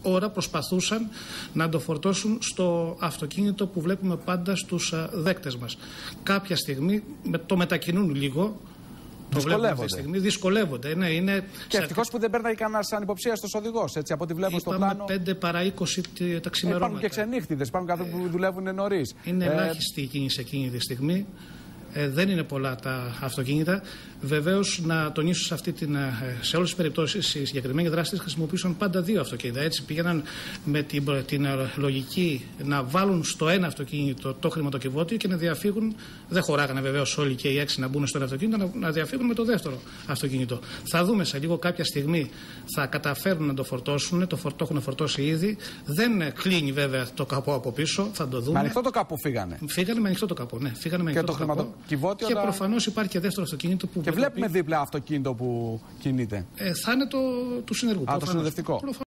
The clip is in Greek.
ώρα προσπαθούσαν να το φορτώσουν στο αυτοκίνητο που βλέπουμε πάντα στους δέκτες μας. Κάποια στιγμή το μετακινούν λίγο. Δυσκολεύονται. Ναι, είναι και ευτυχώς που δεν παίρνει κανένας ανυποψίαστος οδηγός, έτσι από ό,τι βλέπω στο πλάνο. 5 παρά 20 τα ξημερώματα. Υπάρχουν και ξενύχτιδες, υπάρχουν κάποιοι που δουλεύουν νωρίς. Είναι ελάχιστη η κίνηση εκείνη τη στιγμή. Δεν είναι πολλά τα αυτοκίνητα. Βεβαίως, να τονίσω σε όλες τις περιπτώσεις, οι συγκεκριμένοι δράστες χρησιμοποιούσαν πάντα 2 αυτοκίνητα. Έτσι πήγαιναν με την λογική να βάλουν στο ένα αυτοκίνητο το χρηματοκιβώτιο και να διαφύγουν. Δεν χωράγανε βεβαίως όλοι και οι 6 να μπουν στο ένα αυτοκίνητο, να διαφύγουν με το δεύτερο αυτοκίνητο. Θα δούμε σε λίγο κάποια στιγμή θα καταφέρουν να το φορτώσουν. Το έχουν φορτώσει ήδη. Δεν κλείνει βέβαια το καπό από πίσω. Θα το δούμε. Με ανοιχτό το καπό φύγανε. Φύγανε με ανοιχτό το καπό. Ναι, φύγανε με ανοιχτό το καπό. Και προφανώς υπάρχει και δεύτερο αυτοκίνητο που. Και βλέπουμε δίπλα αυτοκίνητο που κινείται. Θα είναι του συνεργού. Το συνοδευτικό.